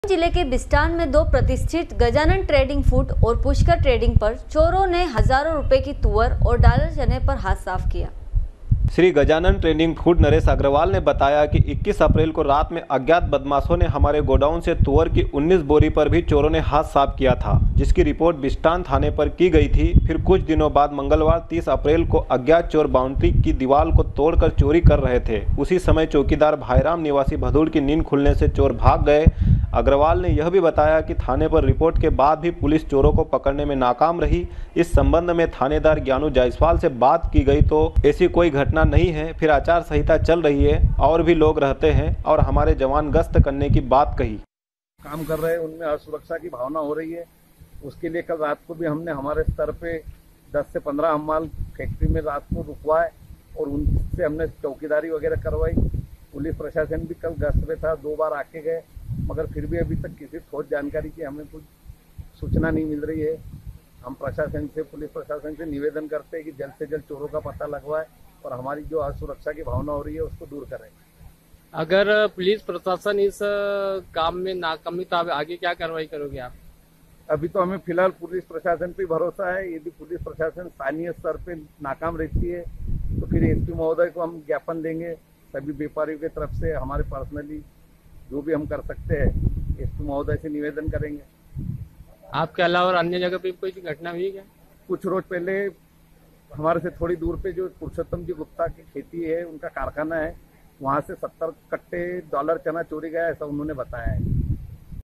जिले के बिस्टान में दो प्रतिष्ठित गजानन ट्रेडिंग फूड और पुष्कर ट्रेडिंग पर चोरों ने हजारों रुपए की तुअर और डॉलर चने पर हाथ साफ किया। श्री गजानन ट्रेडिंग फूड नरेश अग्रवाल ने बताया कि 21 अप्रैल को रात में अज्ञात बदमाशों ने हमारे गोडाउन से तुअर की 19 बोरी पर भी चोरों ने हाथ साफ किया था, जिसकी रिपोर्ट बिस्टान थाने पर की गई थी। फिर कुछ दिनों बाद मंगलवार 30 अप्रैल को अज्ञात चोर बाउंड्री की दीवार को तोड़कर चोरी कर रहे थे। उसी समय चौकीदार भाईराम निवासी भदूड़ की नींद खुलने से चोर भाग गए। अग्रवाल ने यह भी बताया कि थाने पर रिपोर्ट के बाद भी पुलिस चोरों को पकड़ने में नाकाम रही। इस संबंध में थानेदार ज्ञानू जायसवाल से बात की गई तो ऐसी कोई घटना नहीं है। फिर आचार संहिता चल रही है और भी लोग रहते हैं और हमारे जवान गश्त करने की बात कही। काम कर रहे हैं, उनमें असुरक्षा की भावना हो रही है। उसके लिए कल रात को भी हमने हमारे स्तर पे 10 से 15 हमाल फैक्ट्री में रात को रुकवाए और उनसे हमने चौकीदारी वगैरह करवाई। पुलिस प्रशासन भी कल गश्त पे था, 2 बार आके गए, मगर फिर भी अभी तक किसी ठोस जानकारी की हमें कुछ सूचना नहीं मिल रही है। हम प्रशासन से, पुलिस प्रशासन से निवेदन करते हैं कि जल्द से जल्द चोरों का पता लगवाए और हमारी जो असुरक्षा की भावना हो रही है उसको दूर करें। अगर पुलिस प्रशासन इस काम में नाकामी तो आगे क्या कार्रवाई करोगे आप? अभी तो हमें फिलहाल पुलिस प्रशासन पे भरोसा है। यदि पुलिस प्रशासन स्थानीय स्तर पे नाकाम रहती है तो फिर एसपी महोदय को हम ज्ञापन देंगे। सभी व्यापारियों की तरफ से हमारे पर्सनली जो भी हम कर सकते हैं एसपी महोदय से निवेदन करेंगे। आपके अलावा और अन्य जगह पे कोई घटना हुई क्या? कुछ रोज पहले हमारे से थोड़ी दूर पे जो पुरुषोत्तम जी गुप्ता की खेती है, उनका कारखाना है, वहां से 70 कट्टे डॉलर चना चोरी गया, ऐसा उन्होंने बताया है।